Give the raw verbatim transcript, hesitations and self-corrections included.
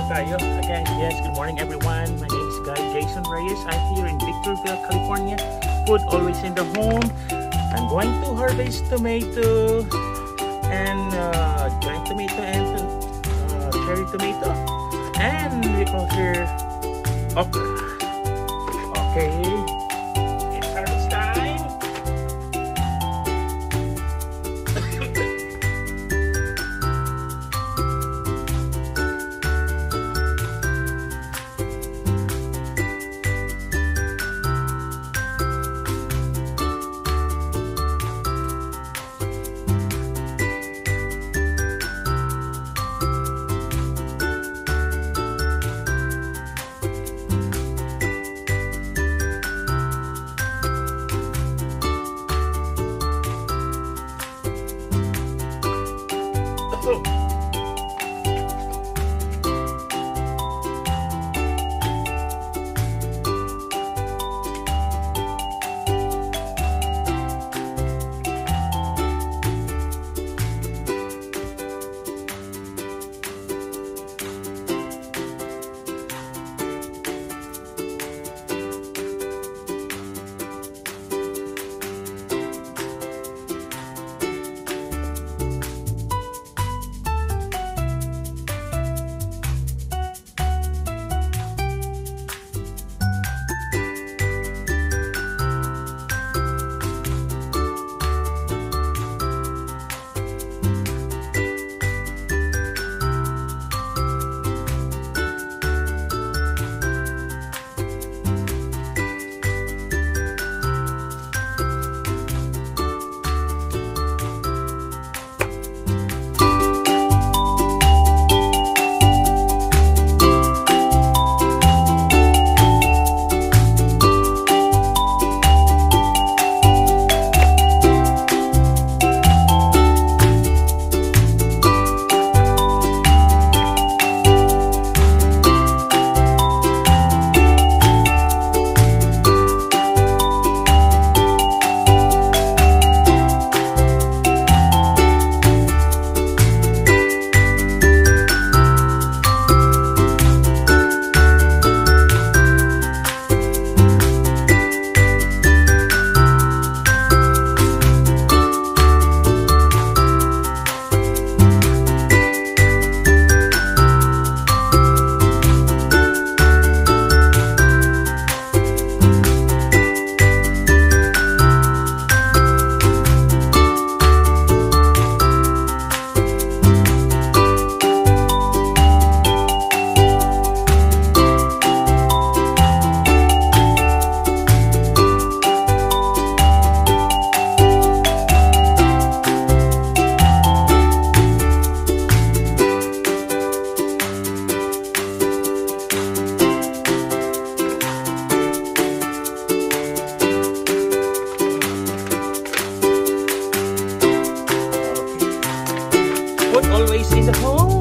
tayo. Again, yes, good morning everyone. My name is Guy Jason Reyes. I'm here in Victorville, California. Food always in the home. I'm going to harvest tomato and uh, giant tomato and uh, cherry tomato. And we call here okra. Okay, it's harvest time. Always in the home.